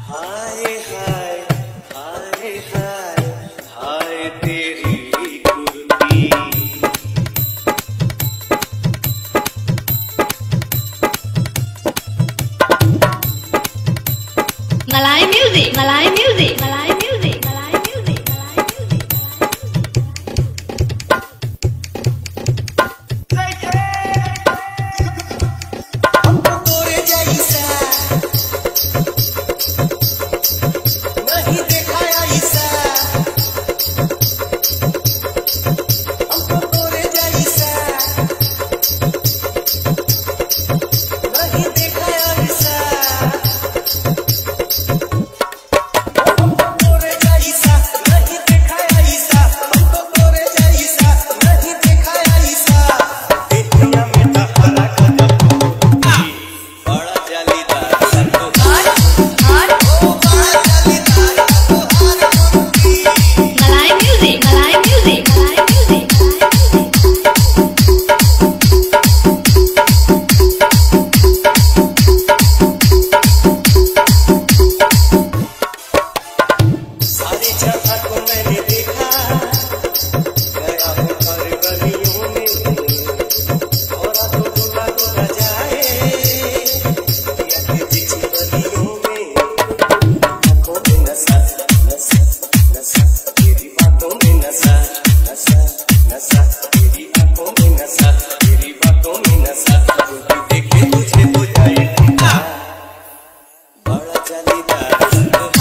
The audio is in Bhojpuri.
हाय हाय हाय हाय हाय तेरी कुर्ती। Malay music, Malay music, Malay music, Malay music, Malay music. हमको तोरे जैसा नहीं देखा ऐसा, हमको तोरे जैसा नहीं देखा ऐसा, हमको तोरे जैसा नहीं देखा ऐसा, हमको तोरे जैसा नहीं देखा ऐसा। दुनिया में तहरा कदम बड़ा जालीदार Malay music, Malay music, Malay music, Malay music. सारी जगह को मैंने देखा, गया हूँ हर गलियों में, थोड़ा तो गोरा गोरा जाए या के बिछी गलियों में। आँखों में नशा नशा नशा, तेरी बातों में नशा नशा नशा, तेरी आँखों में नशा, तेरी बातों में नशा। जो भी देखे तुझे हो जाए बड़ा जालीदार।